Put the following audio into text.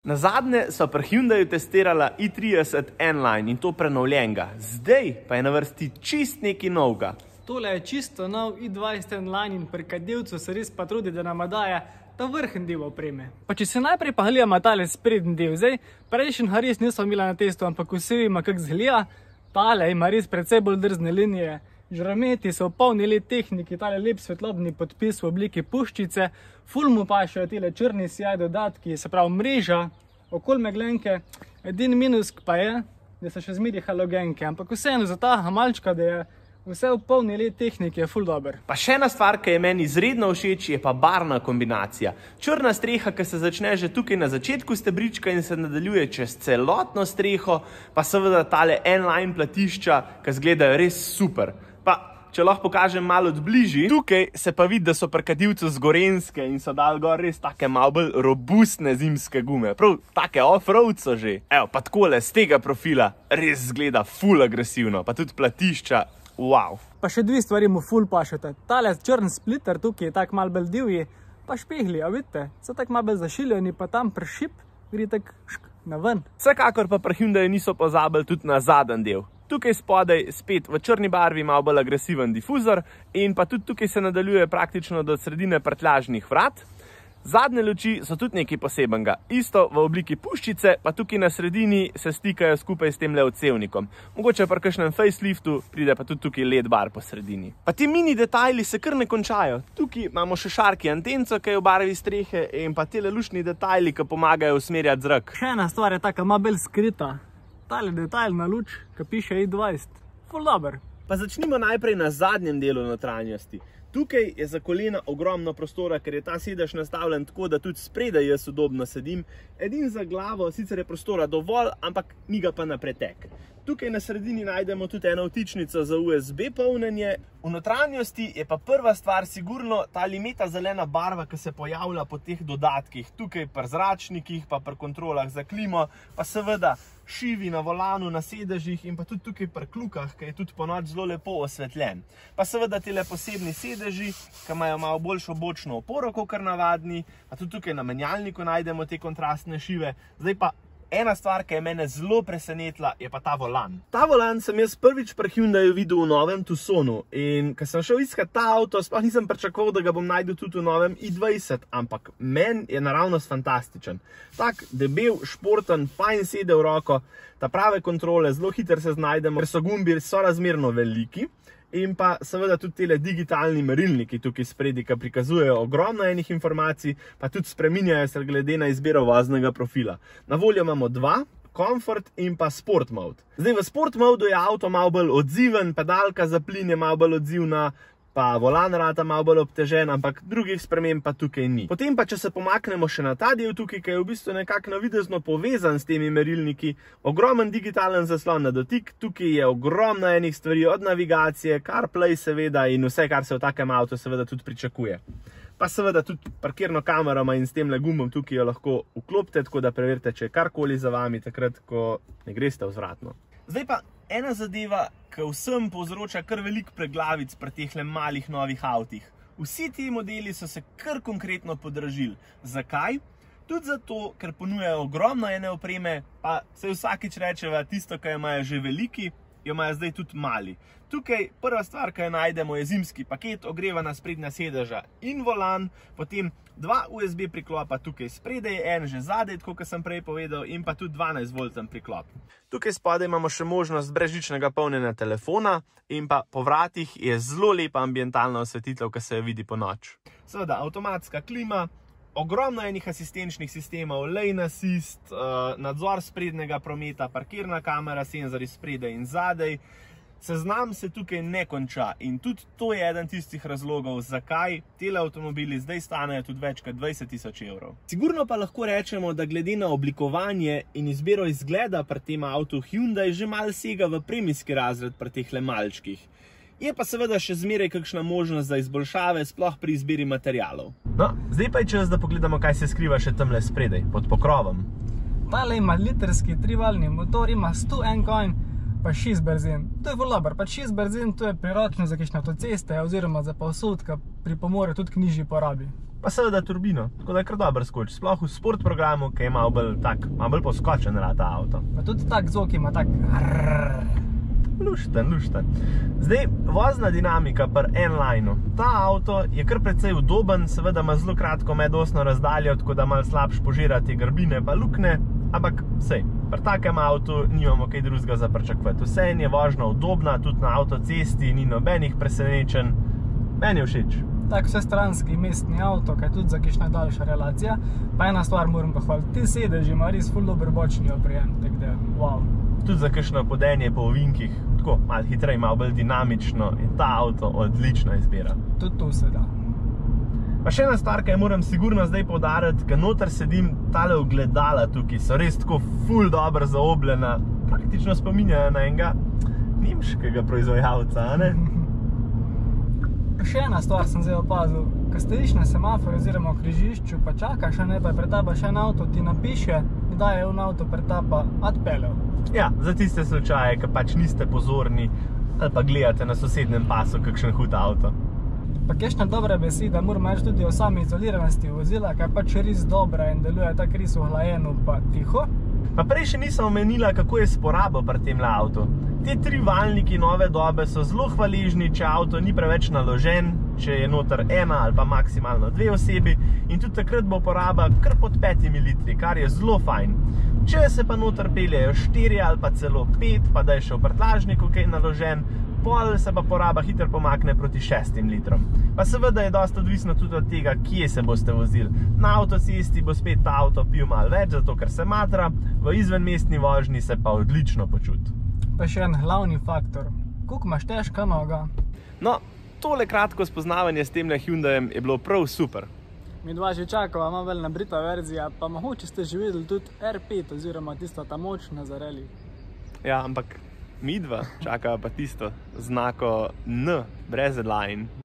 Nazadnje so pri Hyundaiu testirala i30 N-Line in to prenovljenega. Zdaj pa je na vrsti čist nekaj novega. Tole je čisto nov i20 N-Line in pri kadilcu se res pa trudi, da nam daje ta vrhen del opreme. Pa če se najprej pa gledamo tale sprednji del, zdaj prejšnjega res nismo imeli na testu, ampak vsi vemo, kako zgleda. Tale ima res precej bolj drzne linije. Žarometi so v polni let tehniki, tale lep svetlobni podpis v obliki puščice, ful mu pašejo tele črni sijaj dodatki, se pravi mreža, okoli meglenke. Edini minus pa je, da so še zmeri halogenke, ampak vseeno za ta malčka, da je vse v polni let tehnike, je ful dober. Pa še ena stvar, ki je meni izredno všeč, je pa barvna kombinacija. Črna streha, ki se začne že tukaj na začetku stebrička in se nadaljuje čez celotno streho, pa seveda tale N-Line platišča, ki izgledajo res super. Pa, če lahko pokažem malo od bližji, tukaj se pa vidi, da so pri kadilcu z Gorenjske in so dali gor res take malo bolj robustne zimske gume. Prav, take off-road so že. Evo, pa takole, z tega profila res zgleda ful agresivno, pa tudi platišča, wow. Pa še dve stvari mu ful pašete. Tale črn splitter tukaj je tak malo bolj divji, pa špehli, a vidite, so tak malo bolj zašiljeni, pa tam prešip gre tak na ven. Vsekakor pa pri Hyundaiu niso pozabili tudi na zadnji del. Tukaj spodaj spet v črni barvi malo bolj agresiven difuzor in pa tudi tukaj se nadaljuje praktično do sredine prtljažnih vrat. Zadnje luči so tudi nekaj posebenega, isto v obliki puščice, pa tukaj na sredini se stikajo skupaj s tem odsevnikom. Mogoče pri kakšnem faceliftu pride pa tudi tukaj LED bar po sredini. Pa ti mini detajli se kar ne končajo. Tukaj imamo še šarki antenco, ki je v barvi strehe in pa tele lušni detajli, ki pomagajo usmerjati zrak. Še ena stvar je taka malo bolj skrita. Tale detajl na luč, ki piše i20. Ful dober. Pa začnimo najprej na zadnjem delu notranjosti. Tukaj je za kolena ogromno prostora, ker je ta sedež nastavljen tako, da tudi spredaj jaz udobno sedim. Edin za glavo, sicer je prostora dovolj, ampak ni ga pa na pretek. Tukaj na sredini najdemo tudi eno vtičnico za USB polnjenje. V notranjosti je pa prva stvar sigurno ta limeta zelena barva, ki se pojavlja po teh dodatkih. Tukaj pri zračnikih, pa pri kontrolah za klimo, pa seveda šivi na volanu, na sedežih in pa tudi tukaj pri klukah, ki je tudi ponoči zelo lepo osvetljen. Pa seveda tele posebni sedeži, ki imajo malo boljšo bočno oporo, kakor navadni, pa tudi tukaj na menjalniku najdemo te kontrastne šive. Zdaj pa ena stvar, ki je mene zelo presenetila, je pa ta volan. Ta volan sem jaz prvič pri Hyundaiu videl v novem Tucsonu in ko sem šel iskat ta avto, sploh nisem pričakoval, da ga bom najdel tudi v novem i20, ampak meni je naravnost fantastičen. Tak debel, športen, fajn sede v roko, ta prave kontrole, zelo hitro se znajdemo, ker so gumbi sorazmerno veliki. In pa seveda tudi tele digitalni merilniki tukaj spredi, ki prikazujejo ogromno enih informacij, pa tudi spreminjajo se glede na izbiro voznega profila. Na voljo imamo dva, Comfort in pa Sport mode. Zdaj v Sport modu je avto malo bolj odziven, pedalka za plin je malo bolj odzivna, pa volan rata malo bolj obtežen, ampak drugih sprememb pa tukaj ni. Potem pa, če se pomaknemo še na ta del tukaj, ki je v bistvu nekako navidezno povezan s temi merilniki, ogromen digitalen zaslon na dotik, tukaj je ogromno enih stvari od navigacije, CarPlay seveda in vse, kar se v takem avtu seveda tudi pričakuje. Pa seveda tudi parkirno kamerama in s tem gumom tukaj jo lahko vklopite, tako da preverite, če je karkoli za vami takrat, ko ne greste vzvratno. Zdaj pa ena zadeva, ki vsem povzroča kar veliko preglavic pri tehle malih novih avtih. Vsi ti modeli so se kar konkretno podražili. Zakaj? Tudi zato, ker ponujajo ogromno ene opreme, pa se vsakič rečeva, tisto, ki jo imajo že veliki, jo imajo zdaj tudi mali. Tukaj prva stvar, ki jo najdemo, je zimski paket, ogrevana sprednja sedeža in volan, potem dva USB priklopa tukaj spredaj, en že zadaj, tako kot sem prej povedal, in pa tudi 12-volten priklop. Tukaj spodaj imamo še možnost brezžičnega polnjenja telefona in pa po vratih je zelo lepa ambientalna osvetlitev, ki se jo vidi po noč. Seveda, avtomatska klima, ogromno enih asistenčnih sistemov, lane assist, nadzor sprednjega prometa, parkirna kamera, senzori spredaj in zadaj. Seznam se tukaj ne konča in tudi to je eden tistih razlogov, zakaj tele avtomobili zdaj stanejo tudi več kot 20 000 evrov. Sigurno pa lahko rečemo, da glede na oblikovanje in izbiro izgleda pri tem avtu Hyundai že malo sega v premijski razred pri tehle malčkih. Je pa seveda še zmeraj kakšna možnost za izboljšave, sploh pri izbiri materialov. No, zdaj pa je čas, da pogledamo, kaj se skriva še tamle spredaj, pod pokrovom. Tale ima litrski trivaljni motor, ima 101 konj, pa 6 brzin. To je dober, pa 6 brzin, to je priročno za kakšne avtoceste oziroma za povsod, ki pripomore tudi k nižji porabi. pa seveda turbino, tako da je kar dober skoč, sploh v sport programu, ki je malo bolj poskočen ta avto. Pa tudi tak zvok ima tak Lušten. Zdaj, vozna dinamika pri N-lineu. Ta avto je kar precej udoben, seveda ima zelo kratko medosno razdaljo, tako da malo slabš požira te grbine pa lukne, ampak sej, pri takem avtu nimamo kaj drugega za pričakovati. Vseeno je vožnja udobna, tudi na avtocesti ni nobenih presenečenj. Meni je všeč. Tak vsestranski mestni avto, kaj tudi za kakšna daljša relacija. Pa ena stvar moram pohvaliti, ti sedeži ima res ful dober bočni oprijem, tako da wow. Tudi za kakšno podenje po ovinkih, tako malo hitreje, malo bolj dinamično, je ta avto odlična izbira. Tudi to se da. Pa še ena stvar, kaj moram sigurno zdaj poudariti, ker noter sedim, tale ogledala tukaj so res tako ful dobro zaobljena, praktično spominjajo na enega nemškega proizvajalca, a ne? Še ena stvar sem zdaj opazil, ko stojiš na semaforju oziroma v križišču, pa čakaš, a ne, pa pred taba še en avto, ti napiše, da je un avto pred taba odpeljal. Ja, za tiste slučaje, ki pač niste pozorni ali pa gledate na sosednjem pasu kakšen hud avto. Pa kakšna dobra beseda, moram reči tudi o sami izoliranosti vozila, ki je pač res dobra in deluje tako res ohlajeno pa tiho. Pa prej še nisem omenila, kako je s porabo pri temle avtu. Te trivaljniki nove dobe so zelo hvaležni, če avto ni preveč naložen, če je noter ena ali pa maksimalno 2 osebi in tudi takrat bo poraba kar pod 5 litri, kar je zelo fajn. Če se pa noter peljejo 4 ali pa celo 5, pa da je še v prtljažniku kaj naložen, pol se pa poraba hitro pomakne proti 6 litrom. Pa seveda je dosta odvisno tudi od tega, kje se boste vozili. Na avtocesti bo spet ta avto pil malo več, zato ker se matra, v izvenmestni vožnji se pa odlično počuti. Pa še en glavni faktor, koliko imaš težka noga? No, tole kratko spoznavanje s temle Hyundaiem je bilo prav super. Mi dva že čakava, ima vel nabrita verzija, pa mogoče ste že videli tudi R5 oziroma tista ta močna za rally. Ja, ampak mi dva čakava pa tisto znako N, brez line.